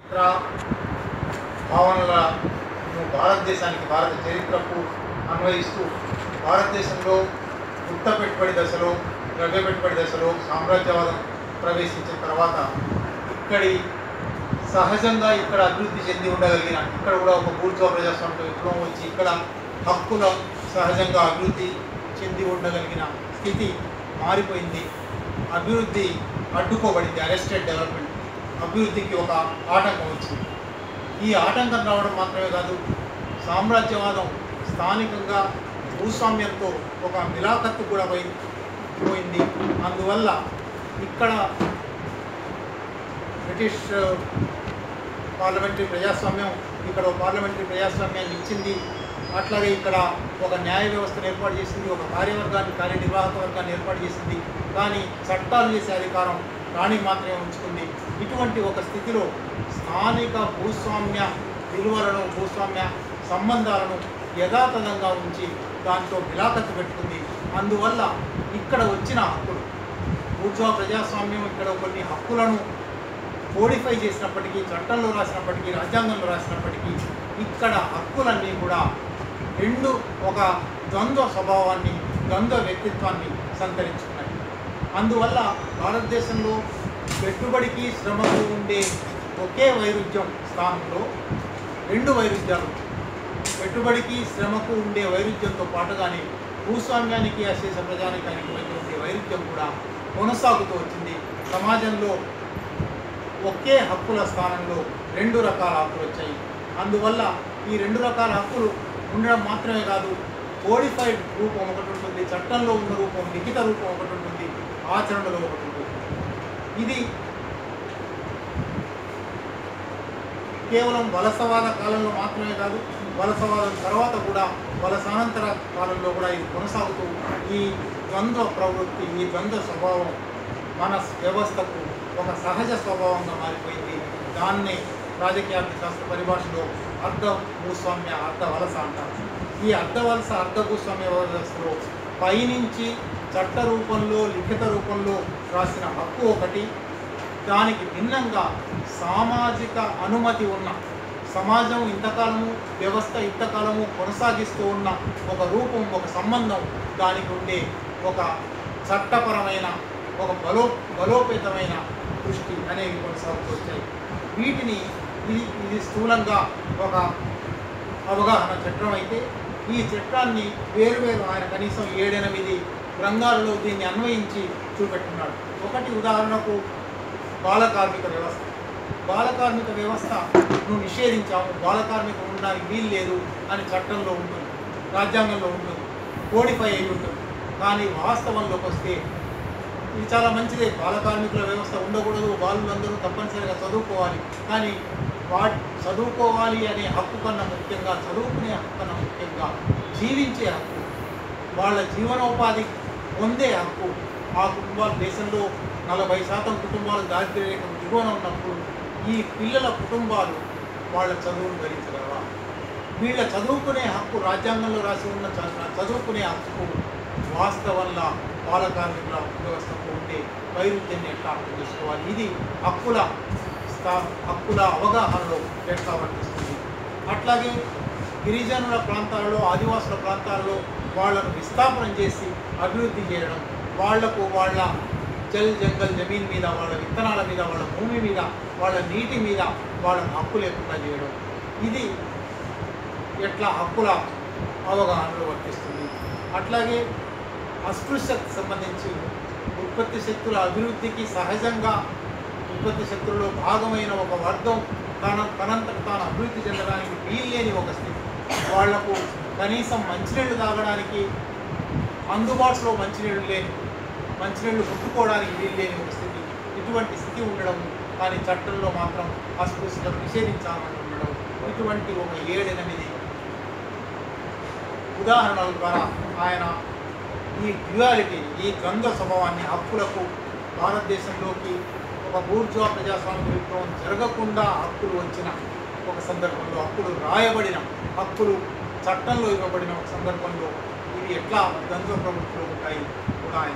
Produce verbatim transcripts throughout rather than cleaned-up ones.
భావనలను భారతదేశానికి భారత చరిత్రకు అన్వయిస్తూ భారతదేశంలో గుత్త పెట్టుబడి దశలో ద్రవ్య పెట్టుబడి దశలో సామ్రాజ్యవాదం ప్రవేశించిన తర్వాత ఇక్కడి సహజంగా ఇక్కడ అభివృద్ధి చెంది ఉండగలిగిన ఇక్కడ కూడా ఒక బూర్జువా ప్రజాస్వామ్య విప్లవం వచ్చి ఇక్కడ హక్కుల సహజంగా అభివృద్ధి చెంది ఉండగలిగిన స్థితి మారిపోయింది. అభివృద్ధి అడ్డుకోబడింది. అరెస్టెడ్ డెవలప్మెంట్ అభివృద్ధికి ఒక ఆటంకం వచ్చింది. ఈ ఆటంకం రావడం మాత్రమే కాదు, సామ్రాజ్యవాదం స్థానికంగా భూస్వామ్యంతో ఒక మిలాఖత్తు కూడా పోయి పోయింది. అందువల్ల ఇక్కడ బ్రిటిష్ పార్లమెంటరీ ప్రజాస్వామ్యం ఇక్కడ ఒక పార్లమెంటరీ ప్రజాస్వామ్యాన్ని ఇచ్చింది. అట్లాగే ఇక్కడ ఒక న్యాయ వ్యవస్థను ఏర్పాటు చేసింది, ఒక కార్యవర్గాన్ని కార్యనిర్వాహక వర్గాన్ని ఏర్పాటు చేసింది. కానీ చట్టాలు చేసే అధికారం రాణికి మాత్రమే ఉంచుకుంది. ఇటువంటి ఒక స్థితిలో స్థానిక భూస్వామ్య విలువలను భూస్వామ్య సంబంధాలను యథాతథంగా ఉంచి దాంతో మిలాఖత్తు పెట్టుకుంది. అందువల్ల ఇక్కడ వచ్చిన హక్కులు బూర్జువా ప్రజాస్వామ్యం ఇక్కడ కొన్ని హక్కులను కోడిఫై చేసినప్పటికీ, చట్టంలో రాసినప్పటికీ, రాజ్యాంగంలో రాసినప్పటికీ ఇక్కడ హక్కులన్నీ కూడా రెండు ఒక ద్వంద్వ స్వభావాన్ని ద్వంద్వ వ్యక్తిత్వాన్ని సంతరించుకున్నాయి. అందువల్ల భారతదేశంలో పెట్టుబడికి శ్రమకు ఉండే ఒకే వైరుధ్యం స్థానంలో రెండు వైరుధ్యాలు, పెట్టుబడికి శ్రమకు ఉండే వైరుధ్యంతో పాటుగానే భూస్వామ్యానికి అశేష ప్రజానికానికి మధ్య ఉండే వైరుధ్యం కూడా కొనసాగుతూ వచ్చింది. సమాజంలో ఒకే హక్కుల స్థానంలో రెండు రకాల హక్కులు వచ్చాయి. అందువల్ల ఈ రెండు రకాల హక్కులు ఉండడం మాత్రమే కాదు, కోడిఫైడ్ రూపం ఒకటి ఉంటుంది, చట్టంలో ఉన్న రూపం లిఖిత రూపం ఒకటి ఉంటుంది, ఆచరణలో ఒకటి ఉంటుంది. ఇది కేవలం వలసవాద కాలంలో మాత్రమే కాదు, వలసవాదం తర్వాత కూడా వలసానంతర కాలంలో కూడా ఇది కొనసాగుతూ ఈ ద్వంద్వ ప్రవృత్తి ఈ ద్వంద్వ స్వభావం మన వ్యవస్థకు ఒక సహజ స్వభావంగా మారిపోయింది. దాన్ని రాజకీయ శాస్త్ర పరిభాషలో అర్ధ భూస్వామ్య అర్ధ వలస అంటారు. ఈ అర్ధ వలస అర్ధ భూస్వామ్య వ్యవస్థలో పైనుంచి చట్ట రూపంలో లిఖిత రూపంలో రాసిన హక్కు ఒకటి, దానికి భిన్నంగా సామాజిక అనుమతి ఉన్న సమాజం ఇంతకాలము వ్యవస్థ ఇంతకాలము కొనసాగిస్తూ ఉన్న ఒక రూపం ఒక సంబంధం, దానికి ఉండే ఒక చట్టపరమైన ఒక బలో బలోపేతమైన దృష్టి అనేవి కొనసాగుతూ వచ్చాయి. వీటిని ఇది ఇది స్థూలంగా ఒక అవగాహన చట్టం అయితే, ఈ చట్టాన్ని వేరువేరు ఆయన కనీసం ఏడెనిమిది రంగాలలో దీన్ని అన్వయించి చూపెట్టున్నాడు. ఒకటి ఉదాహరణకు బాల కార్మిక వ్యవస్థ. బాల కార్మిక వ్యవస్థను నిషేధించాము, బాల కార్మికం ఉండడానికి వీలు లేదు అని చట్టంలో ఉంటుంది, రాజ్యాంగంలో ఉంటుంది, కోడిఫై అయి ఉంటుంది. కానీ వాస్తవంలోకి వస్తే ఇది చాలా మంచిదే, బాల కార్మికుల వ్యవస్థ ఉండకూడదు, బాలులందరూ తప్పనిసరిగా చదువుకోవాలి. కానీ వాటి చదువుకోవాలి అనే హక్కు కన్నా ముఖ్యంగా, చదువుకునే హక్కు కన్నా ముఖ్యంగా జీవించే హక్కు, వాళ్ళ జీవనోపాధి పొందే హక్కు. ఆ కుటుంబాలు దేశంలో నలభై శాతం కుటుంబాలు దారిద్ర్య రేఖకు దిగువన ఉన్నప్పుడు ఈ పిల్లల కుటుంబాలు వాళ్ళ చదువును భరించగలవా? వీళ్ళ చదువుకునే హక్కు రాజ్యాంగంలో రాసి ఉన్న చదువుకునే హక్కు వాస్తవంగా బాల కార్మికుల వ్యవస్థకు ఉండే వైరుధ్యాన్ని ఎట్లా అర్థం చేసుకోవాలి? ఇది హక్కుల స్థా హక్కుల అవగాహనలో ఎట్లా వర్తిస్తుంది? అట్లాగే గిరిజనుల ప్రాంతాలలో ఆదివాసుల ప్రాంతాలలో వాళ్ళను విస్థాపనం చేసి అభివృద్ధి చేయడం, వాళ్లకు వాళ్ళ జల్ జంగల్ జమీన్ మీద, వాళ్ళ విత్తనాల మీద, వాళ్ళ భూమి మీద, వాళ్ళ నీటి మీద వాళ్ళకు హక్కు లేకుండా చేయడం, ఇది ఎట్లా హక్కుల అవగాహనలో వర్తిస్తుంది? అట్లాగే అస్పృశ్యతకు సంబంధించి ఉత్పత్తి శక్తుల అభివృద్ధికి సహజంగా ఉత్పత్తి శక్తులలో భాగమైన ఒక వర్గం తన తనంతట తాను అభివృద్ధి చెందడానికి వీల్లేని ఒక స్థితి, వాళ్లకు కనీసం మంచినీళ్ళు తాగడానికి అందుబాటులో మంచినీళ్ళు లేని, మంచినీళ్ళు ముట్టుకోవడానికి వీల్లేని ఒక స్థితి, ఇటువంటి స్థితి ఉండడం. కానీ చట్టంలో మాత్రం అస్పృశ్యతను నిషేధించాలని ఉండడం, ఇటువంటి ఒక ఏడెనిమిది ఉదాహరణల ద్వారా ఆయన ఈ డ్యుయాలిటీ ఈ ద్వంద్వ స్వభావాన్ని హక్కులకు భారతదేశంలోకి ఒక బూర్జువా ప్రజాస్వామ్య విప్లవం జరగకుండా హక్కులు వచ్చిన ఒక సందర్భంలో, హక్కులు రాయబడిన హక్కులు చట్టంలో ఇవ్వబడిన ఒక సందర్భంలో ఇవి ఎట్లా ద్వంద్వ ప్రవృత్తులు ఉంటాయి కూడా ఆయన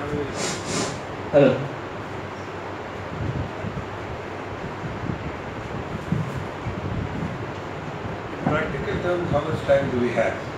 వివరిస్తారు. practical terms, how much time do we have?